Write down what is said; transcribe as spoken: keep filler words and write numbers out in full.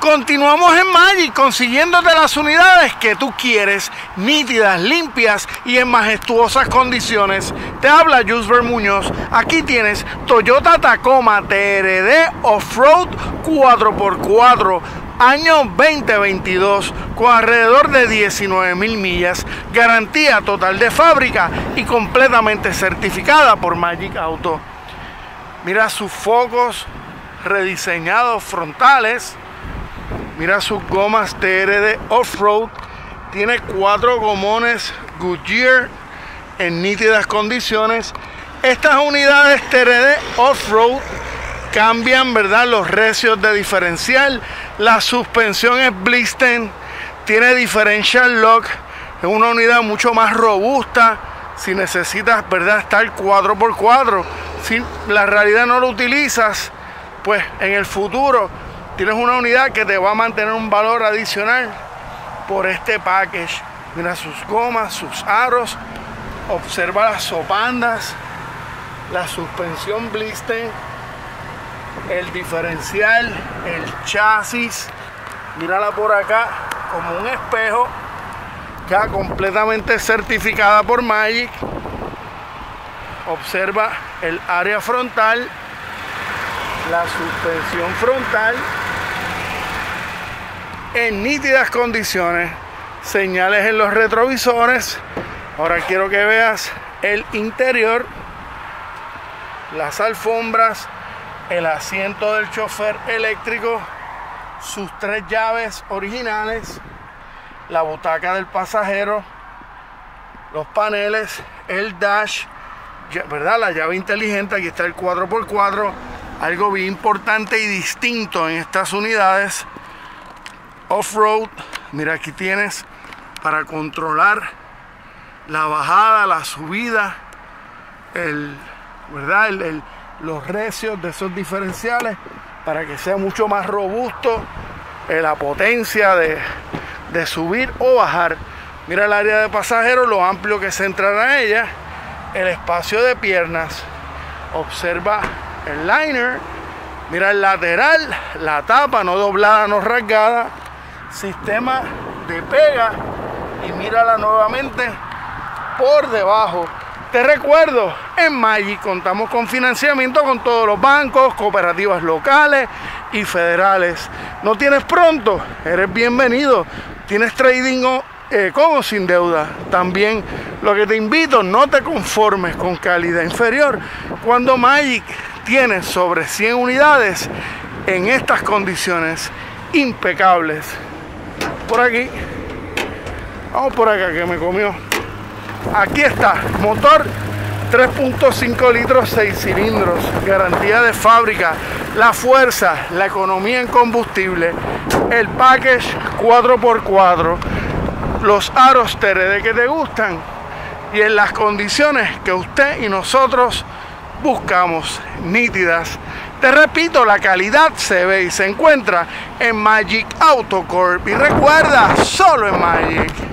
Continuamos en Magic consiguiéndote las unidades que tú quieres, nítidas, limpias y en majestuosas condiciones. Te habla Jusber Muñoz. Aquí tienes Toyota Tacoma T R D Off-Road cuatro por cuatro, año veinte veintidós, con alrededor de diecinueve mil millas, garantía total de fábrica y completamente certificada por Magic Auto. Mira sus focos rediseñados frontales. Mira sus gomas T R D Off-Road. Tiene cuatro gomones Goodyear en nítidas condiciones. Estas unidades T R D Off-Road cambian, ¿verdad?, los recios de diferencial. La suspensión es Blisten. Tiene differential lock. Es una unidad mucho más robusta. Si necesitas, ¿verdad?, estar cuatro por cuatro. Si la realidad no lo utilizas, pues en el futuro tienes una unidad que te va a mantener un valor adicional por este package. Mira sus gomas, sus aros. Observa las sopandas, la suspensión Blisten, el diferencial, el chasis. Mírala por acá como un espejo, ya completamente certificada por Magic. Observa el área frontal, la suspensión frontal en nítidas condiciones, señales en los retrovisores. Ahora quiero que veas el interior, las alfombras, el asiento del chofer eléctrico, sus tres llaves originales, la butaca del pasajero, los paneles, el dash, ¿verdad?, la llave inteligente. Aquí está el cuatro por cuatro, algo bien importante y distinto en estas unidades off-road. Mira, aquí tienes para controlar la bajada, la subida, el, ¿verdad?, el, el, los recios de esos diferenciales para que sea mucho más robusto, eh, la potencia de, de subir o bajar. Mira el área de pasajeros, lo amplio que se entrará en ella, el espacio de piernas. Observa el liner, mira el lateral, la tapa no doblada, no rasgada, sistema de pega, y mírala nuevamente por debajo. Te recuerdo, en Magic contamos con financiamiento con todos los bancos, cooperativas locales y federales. ¿No tienes pronto? Eres bienvenido. Tienes trading o, eh, con o sin deuda. También lo que te invito, no te conformes con calidad inferior. Cuando Magic tiene sobre cien unidades en estas condiciones impecables. Por aquí, vamos por acá que me comió. Aquí está, motor tres punto cinco litros, seis cilindros, garantía de fábrica, la fuerza, la economía en combustible, el package cuatro por cuatro, los aros T R D que te gustan y en las condiciones que usted y nosotros buscamos, nítidas. Te repito, la calidad se ve y se encuentra en Magic Auto Corp. Y recuerda, solo en Magic.